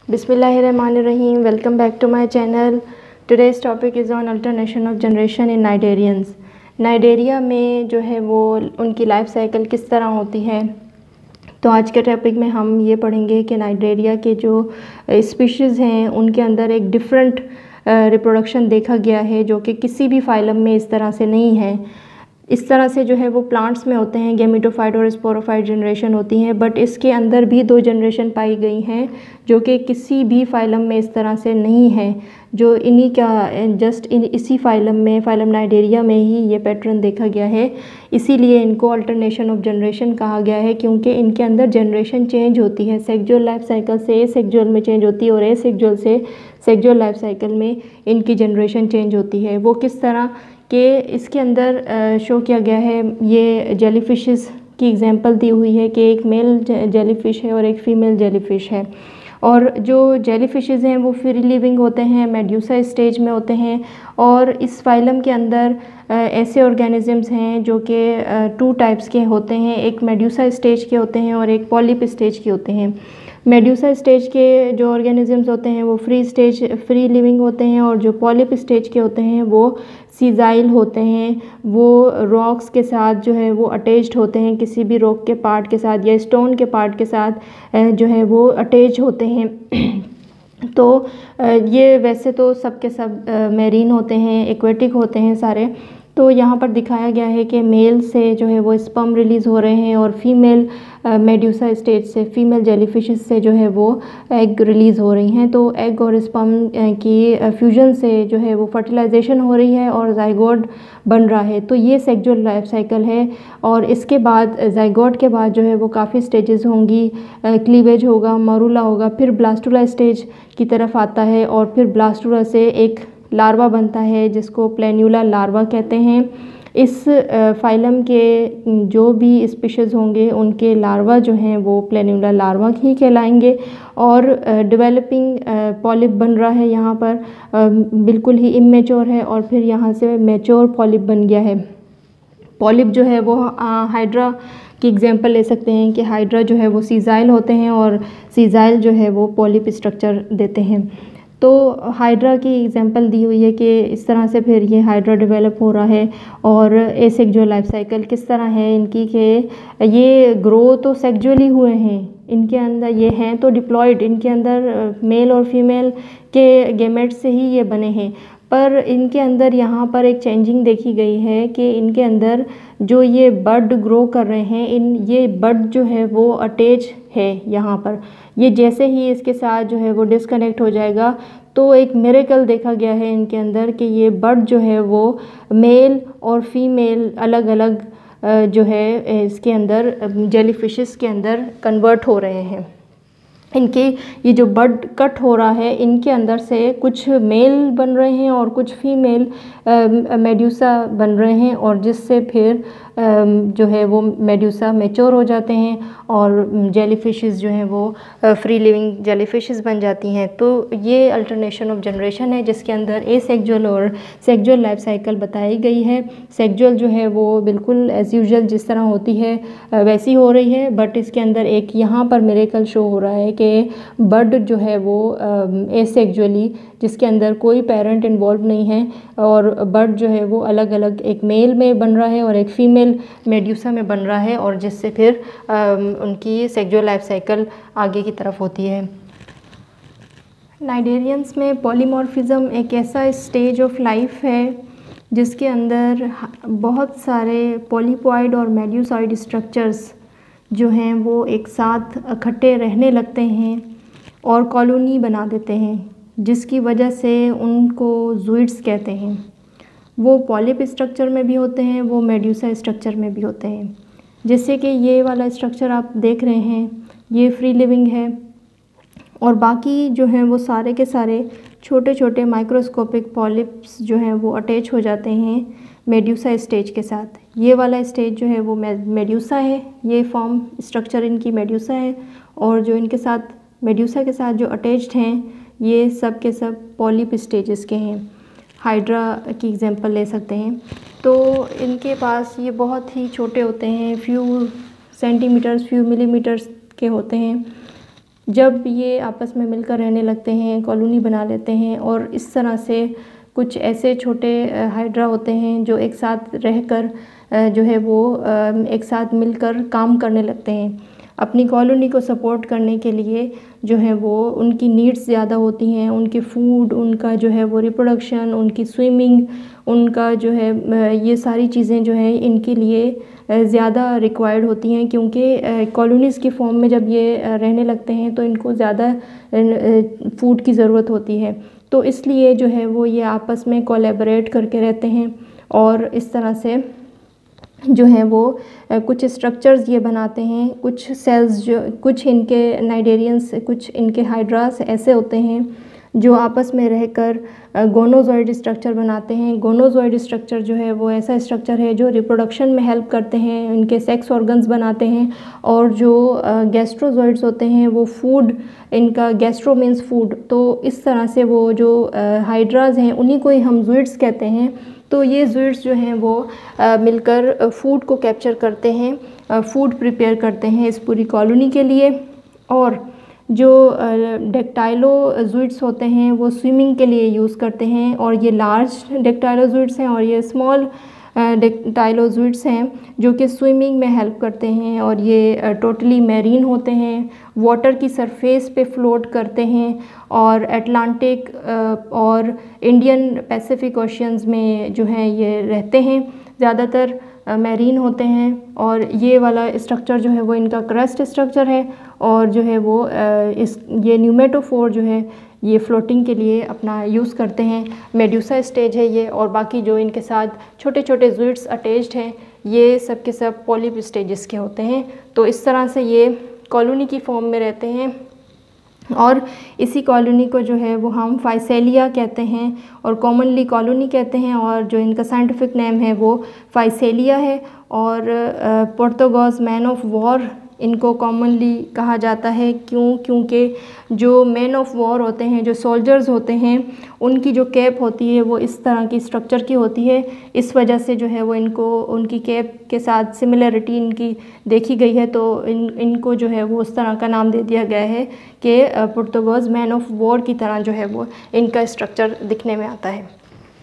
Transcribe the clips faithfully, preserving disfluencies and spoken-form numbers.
Bismillahirrahmanirrahim. Welcome back to my channel. Today's topic is on alternation of generation in Cnidarians. Cnidaria में जो है वो उनकी life cycle किस तरह होती है। तो आज के टॉपिक में हम ये पढ़ेंगे कि नाइडेरिया के जो स्पीशीज़ हैं उनके अंदर एक डिफरेंट रिप्रोडक्शन देखा गया है जो कि किसी भी फाइलम में इस तरह से नहीं है। इस तरह से जो है वो प्लांट्स में होते हैं, गेमेटोफाइट और स्पोरोफाइट जनरेशन होती हैं, बट इसके अंदर भी दो जनरेशन पाई गई हैं जो कि किसी भी फाइलम में इस तरह से नहीं है। जो इन्हीं का जस्ट इन इसी फाइलम में फाइलम नाइडेरिया में ही ये पैटर्न देखा गया है। इसीलिए इनको अल्टरनेशन ऑफ जनरेशन कहा गया है, क्योंकि इनके अंदर जनरेशन चेंज होती है। सेक्सुअल लाइफ साइकिल से एसेक्सुअल में चेंज होती है और एसेक्सुअल से सेक्सुअल लाइफ साइकिल में इनकी जनरेशन चेंज होती है। वो किस तरह कि इसके अंदर शो किया गया है, ये जेलीफिशेस की एग्जांपल दी हुई है कि एक मेल जेलीफिश है और एक फ़ीमेल जेलीफिश है। और जो जेलीफिशेस हैं वो फ्री लिविंग होते हैं, मेड्यूसा स्टेज में होते हैं। और इस फाइलम के अंदर ऐसे ऑर्गेनिजम्स हैं जो कि टू टाइप्स के होते हैं, एक मेड्यूसा स्टेज के होते हैं और एक पॉलिप स्टेज के होते हैं। मेड्यूसा स्टेज के जो ऑर्गेनिजम्स होते हैं वो फ्री स्टेज फ्री लिविंग होते हैं और जो पॉलिप स्टेज के होते हैं वो सीजाइल होते हैं। वो रॉक्स के साथ जो है वो अटैच्ड होते हैं, किसी भी रॉक के पार्ट के साथ या स्टोन के पार्ट के साथ जो है वो अटैच होते हैं। तो ये वैसे तो सब के सब मैरीन होते हैं, एक्वेटिक होते हैं सारे। तो यहाँ पर दिखाया गया है कि मेल से जो है वो स्पर्म रिलीज़ हो रहे हैं और फीमेल मेड्यूसा स्टेज से फीमेल जेलीफिशेस से जो है वो एग रिलीज़ हो रही हैं। तो एग और स्पर्म की फ्यूजन से जो है वो फर्टिलाइजेशन हो रही है और जाइगोट बन रहा है। तो ये सेक्सुअल लाइफ साइकिल है। और इसके बाद जाइगोट के बाद जो है वो काफ़ी स्टेजेस होंगी, क्लीवेज होगा, मरूला होगा, फिर ब्लास्टुला स्टेज की तरफ आता है और फिर ब्लास्टुला से एक लार्वा बनता है जिसको प्लेन्यूला लार्वा कहते हैं। इस फाइलम के जो भी स्पीशीज़ होंगे उनके लार्वा जो हैं वो प्लेन्यूला लार्वा ही कहलाएंगे। और डेवलपिंग पॉलिप बन रहा है यहाँ पर, बिल्कुल ही इमेच्योर है और फिर यहाँ से मैच्योर पॉलिप बन गया है। पॉलिप जो है वो हाइड्रा की एग्जांपल ले सकते हैं कि हाइड्रा जो है वो सीजाइल होते हैं और सीजाइल जो है वो पॉलिप स्ट्रक्चर देते हैं। तो हाइड्रा की एग्जांपल दी हुई है कि इस तरह से फिर ये हाइड्रा डेवलप हो रहा है। और एसेक्सुअल लाइफ साइकिल किस तरह है इनकी कि ये ग्रो तो सेक्सुअली हुए हैं, इनके अंदर ये हैं तो डिप्लॉयड, इनके अंदर मेल और फीमेल के गेमेट से ही ये बने हैं। पर इनके अंदर यहाँ पर एक चेंजिंग देखी गई है कि इनके अंदर जो ये बड ग्रो कर रहे हैं, इन ये बड जो है वो अटैच है यहाँ पर। ये जैसे ही इसके साथ जो है वो डिस्कनेक्ट हो जाएगा तो एक मिरेकल देखा गया है इनके अंदर कि ये बड जो है वो मेल और फीमेल अलग अलग जो है इसके अंदर जेलीफिशेस के अंदर कन्वर्ट हो रहे हैं। इनके ये जो बड कट हो रहा है इनके अंदर से कुछ मेल बन रहे हैं और कुछ फीमेल मेड्यूसा बन रहे हैं और जिससे फिर जो है वो मेड्यूसा मैच्योर हो जाते हैं और जेलीफिशेस जो हैं वो फ्री लिविंग जेलीफिशेस बन जाती हैं। तो ये अल्टरनेशन ऑफ जनरेशन है जिसके अंदर एसेक्सुअल और सेक्सुअल लाइफ साइकिल बताई गई है। सेक्सुअल जो है वो बिल्कुल एज़ यूजुअल जिस तरह होती है वैसी हो रही है, बट इसके अंदर एक यहाँ पर मिरेकल शो हो रहा है कि बड जो है वो एसेक्सुअली जिसके अंदर कोई पेरेंट इन्वॉल्व नहीं है और बड जो है वो अलग अलग एक मेल में बन रहा है और एक फ़ीमेल मेड्यूसा में बन रहा है और जिससे फिर आ, उनकी सेक्सुअल लाइफ साइकिल आगे की तरफ होती है। नाइडेरियंस में पॉलीमॉर्फिज्म एक ऐसा स्टेज ऑफ लाइफ है जिसके अंदर बहुत सारे पॉलीपॉइड और मेड्यूसॉइड स्ट्रक्चर्स जो हैं वो एक साथ इकट्ठे रहने लगते हैं और कॉलोनी बना देते हैं, जिसकी वजह से उनको ज़ूइड्स कहते हैं। वो पॉलिप स्ट्रक्चर में भी होते हैं, वो मेड्यूसा स्ट्रक्चर में भी होते हैं। जैसे कि ये वाला स्ट्रक्चर आप देख रहे हैं ये फ्री लिविंग है और बाकी जो हैं वो सारे के सारे छोटे छोटे माइक्रोस्कोपिक पॉलिप्स जो हैं वो अटैच हो जाते हैं मेड्यूसा स्टेज के साथ। ये वाला स्टेज जो है वो मेड्यूसा है, ये फॉर्म स्ट्रक्चर इनकी मेड्यूसा है और जो इनके साथ मेड्यूसा के साथ जो अटैच्ड हैं ये सब के सब पॉलिप स्टेजेस के हैं। हाइड्रा की एग्जांपल ले सकते हैं। तो इनके पास ये बहुत ही छोटे होते हैं, फ्यू सेंटीमीटर्स फ्यू मिलीमीटर्स के होते हैं। जब ये आपस में मिलकर रहने लगते हैं, कॉलोनी बना लेते हैं और इस तरह से कुछ ऐसे छोटे हाइड्रा होते हैं जो एक साथ रहकर जो है वो एक साथ मिलकर काम करने लगते हैं। अपनी कॉलोनी को सपोर्ट करने के लिए जो है वो उनकी नीड्स ज़्यादा होती हैं, उनके फूड, उनका जो है वो रिप्रोडक्शन, उनकी स्विमिंग, उनका जो है ये सारी चीज़ें जो है इनके लिए ज़्यादा रिक्वायर्ड होती हैं, क्योंकि कॉलोनीज़ के फॉर्म में जब ये रहने लगते हैं तो इनको ज़्यादा फूड की ज़रूरत होती है। तो इसलिए जो है वो ये आपस में कोलैबोरेट करके रहते हैं और इस तरह से जो है वो कुछ स्ट्रक्चर्स ये बनाते हैं, कुछ सेल्स जो कुछ इनके नाइडेरियंस, कुछ इनके हाइड्रास ऐसे होते हैं जो आपस में रहकर गोनोज़ोइड स्ट्रक्चर बनाते हैं। गोनोज़ोइड स्ट्रक्चर जो है वो ऐसा स्ट्रक्चर है जो रिप्रोडक्शन में हेल्प करते हैं, इनके सेक्स ऑर्गन्स बनाते हैं। और जो गैस्ट्रोज़ोइड्स होते हैं वो फूड, इनका गैस्ट्रो मीन्स फूड, तो इस तरह से वो जो हाइड्रास हैं उन्हीं को ही हम ज़ोइड्स कहते हैं। तो ये ज़ोइड्स जो हैं वो आ, मिलकर फूड को कैप्चर करते हैं, फूड प्रिपेयर करते हैं इस पूरी कॉलोनी के लिए। और जो डेक्टाइलोज़ोइड्स होते हैं वो स्विमिंग के लिए यूज़ करते हैं, और ये लार्ज डेक्टाइलोज़ोइड्स हैं और ये स्मॉल डेक्टाइलोज़ोइड्स हैं जो कि स्विमिंग में हेल्प करते हैं। और ये टोटली मैरीन होते हैं, वाटर की सरफेस पे फ्लोट करते हैं और अटलांटिक और इंडियन पैसिफिक ओशियंस में जो है ये रहते हैं, ज़्यादातर मैरीन होते हैं। और ये वाला स्ट्रक्चर जो है वो इनका क्रस्ट स्ट्रक्चर है, और जो है वो इस ये न्यूमेटोफोर जो है ये फ्लोटिंग के लिए अपना यूज़ करते हैं। मेड्यूसा स्टेज है ये, और बाकी जो इनके साथ छोटे छोटे ज़ोइड्स अटैच्ड हैं ये सब के सब पॉलिप स्टेजेस के होते हैं। तो इस तरह से ये कॉलोनी की फॉर्म में रहते हैं, और इसी कॉलोनी को जो है वो हम फाइसेलिया कहते हैं और कॉमनली कॉलोनी कहते हैं, और जो इनका साइंटिफिक नेम है वो फाइसेलिया है। और पोर्तुगीज़ मैन ऑफ वॉर इनको कॉमनली कहा जाता है। क्यों? क्योंकि जो मैन ऑफ वॉर होते हैं, जो सोल्जर्स होते हैं, उनकी जो कैप होती है वो इस तरह की स्ट्रक्चर की होती है। इस वजह से जो है वो इनको उनकी कैप के साथ सिमिलरिटी इनकी देखी गई है, तो इन इनको जो है वो उस तरह का नाम दे दिया गया है कि पोर्तुगीज़ मैन ऑफ वॉर की तरह जो है वो इनका स्ट्रक्चर दिखने में आता है।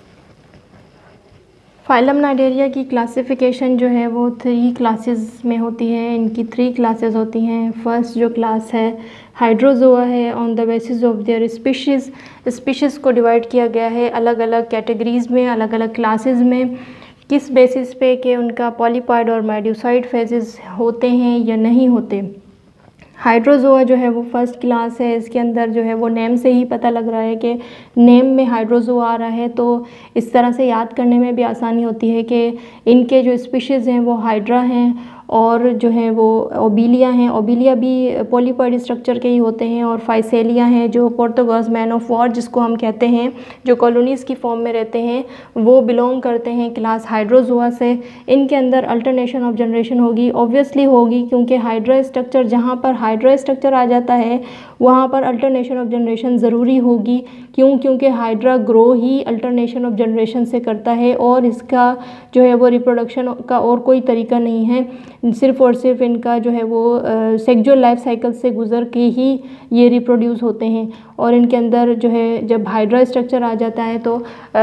फाइलम नाइडेरिया की क्लासिफिकेशन जो है वो थ्री क्लासेस में होती है। इनकी थ्री क्लासेस होती हैं। फर्स्ट जो क्लास है हाइड्रोजोआ है, on the basis of their species. Species को डिवाइड किया गया है अलग अलग कैटेगरीज़ में, अलग अलग क्लासेस में, किस बेसिस पे कि उनका पॉलीपॉइड और मेड्यूसाइड फेजेस होते हैं या नहीं होते। हाइड्रोजोआ जो है वो फर्स्ट क्लास है। इसके अंदर जो है वो नेम से ही पता लग रहा है कि नेम में हाइड्रोजोआ आ रहा है, तो इस तरह से याद करने में भी आसानी होती है कि इनके जो स्पीशीज़ हैं वो हाइड्रा हैं, और जो है वो ओबिलिया हैं। ओबिलिया भी पॉलीपॉइड स्ट्रक्चर के ही होते हैं। और फाइसेलिया हैं जो पोर्तुगीज़ मैन ऑफ वॉर जिसको हम कहते हैं, जो कॉलोनीज़ की फॉर्म में रहते हैं, वो बिलोंग करते हैं क्लास हाइड्रोजोआ से। इनके अंदर अल्टरनेशन ऑफ जनरेशन होगी, ऑब्वियसली होगी, क्योंकि हाइड्रा स्ट्रक्चर जहाँ पर हाइड्रा स्ट्रक्चर आ जाता है वहाँ पर अल्टरनेशन ऑफ जनरेशन ज़रूरी होगी। क्यों? क्योंकि हाइड्रा ग्रो ही अल्टरनेशन ऑफ जनरेशन से करता है, और इसका जो है वो रिप्रोडक्शन का और कोई तरीका नहीं है। सिर्फ़ और सिर्फ इनका जो है वो सेक्सुअल लाइफ साइकिल से गुज़र के ही ये रिप्रोड्यूस होते हैं। और इनके अंदर जो है जब हाइड्रा स्ट्रक्चर आ जाता है तो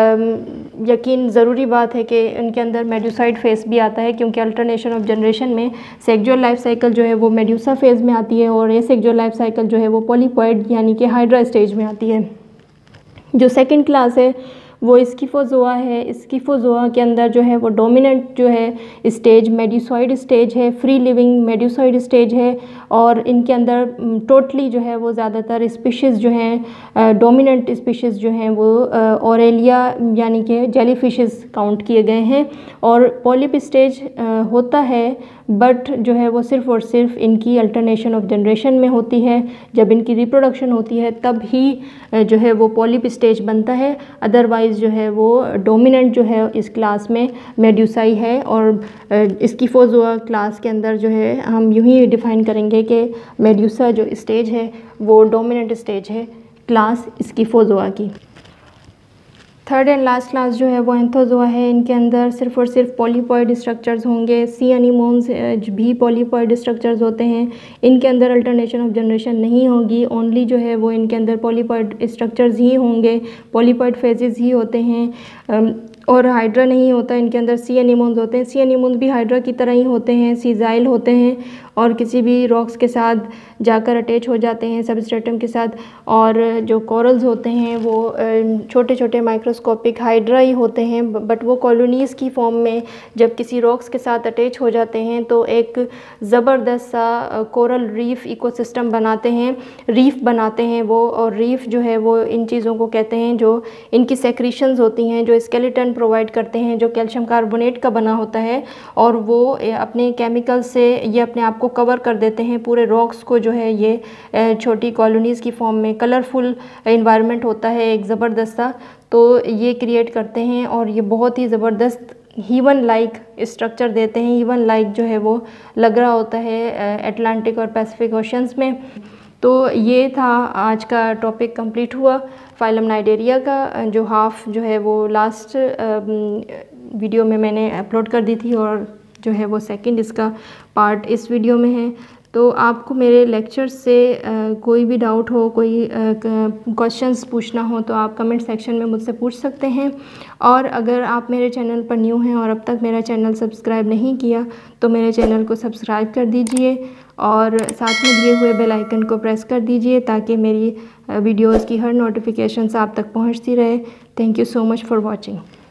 यकीन ज़रूरी बात है कि इनके अंदर मेड्यूसाइड फेस भी आता है, क्योंकि अल्टरनेशन ऑफ जनरेशन में सेक्सुअल लाइफ साइकिल जो है वो मेड्यूसा फेज़ में आती है, और ये सेक्सुअल लाइफ साइकिल जो है वो पॉलीपॉइड यानी कि हाइड्रा स्टेज में आती है। जो सेकंड क्लास है वो स्किफोजोआ है। स्किफोजोआ के अंदर जो है वो डोमिनेंट जो है स्टेज मेड्यूसॉइड स्टेज है, फ्री लिविंग मेड्यूसॉइड स्टेज है। और इनके अंदर टोटली जो है वो ज़्यादातर स्पीशीज़ जो हैं, डोमिनेंट स्पीशीज़ जो हैं वो ऑरेलिया यानी कि जेलीफिशेस काउंट किए गए हैं। और पॉलिप स्टेज होता है, बट जो है वो सिर्फ़ और सिर्फ इनकी अल्टरनेशन ऑफ जनरेशन में होती है। जब इनकी रिप्रोडक्शन होती है तब ही जो है वो पॉलिप स्टेज बनता है, अदरवाइज़ जो है वो डोमिनेंट जो है इस क्लास में मेड्यूसाई है। और स्किफोजोआ क्लास के अंदर जो है हम यूँ ही डिफ़ाइन करेंगे कि मेड्यूसा जो स्टेज है वो डोमिनेंट स्टेज है क्लास स्किफोजोआ की। थर्ड एंड लास्ट क्लास जो है वो एंथोजोआ है। इनके अंदर सिर्फ और सिर्फ पॉलीपॉइड स्ट्रक्चर्स होंगे। सी एनीमोन्स भी पॉलीपॉइड स्ट्रक्चर्स होते हैं। इनके अंदर अल्टरनेशन ऑफ जनरेशन नहीं होगी। ओनली जो है वो इनके अंदर पॉलीपॉइड स्ट्रक्चर्स ही होंगे, पॉलीपॉइड फेजेस ही होते हैं। और हाइड्रा नहीं होता इनके अंदर, सी एनीमोन्स होते हैं। सी एनीमोन्स भी हाइड्रा की तरह ही होते हैं, सीजाइल होते हैं और किसी भी रॉक्स के साथ जाकर अटैच हो जाते हैं सबस्ट्रेटम के साथ। और जो कोरल्स होते हैं वो छोटे छोटे माइक्रोस्कोपिक हाइड्रा ही होते हैं, बट वो कॉलोनीज़ की फॉर्म में जब किसी रॉक्स के साथ अटैच हो जाते हैं तो एक ज़बरदस्त सा कोरल रीफ इकोसिस्टम बनाते हैं, रीफ बनाते हैं वो। और रीफ जो है वो इन चीज़ों को कहते हैं जो इनकी सेक्रीशंस होती हैं, जो स्केलेटन प्रोवाइड करते हैं, जो कैल्शियम कार्बोनेट का बना होता है। और वो अपने केमिकल से ये अपने आप को कवर कर देते हैं, पूरे रॉक्स को जो है ये छोटी कॉलोनीज़ की फॉर्म में कलरफुल एनवायरनमेंट होता है एक ज़बरदस्त सा, तो ये क्रिएट करते हैं। और ये बहुत ही ज़बरदस्त हीवन लाइक स्ट्रक्चर देते हैं। हीवन लाइक जो है वो लग रहा होता है अटलांटिक और पैसिफिक ओशंस में। तो ये था आज का टॉपिक कंप्लीट हुआ फाइलम नाइडेरिया का, जो हाफ जो है वो लास्ट वीडियो में मैंने अपलोड कर दी थी और जो है वो सेकंड इसका पार्ट इस वीडियो में है। तो आपको मेरे लेक्चर से आ, कोई भी डाउट हो, कोई क्वेश्चंस पूछना हो तो आप कमेंट सेक्शन में मुझसे पूछ सकते हैं। और अगर आप मेरे चैनल पर न्यू हैं और अब तक मेरा चैनल सब्सक्राइब नहीं किया तो मेरे चैनल को सब्सक्राइब कर दीजिए और साथ में दिए हुए बेल आइकन को प्रेस कर दीजिए ताकि मेरी वीडियोज़ की हर नोटिफिकेशन आप तक पहुँचती रहे। Thank you so much for watching.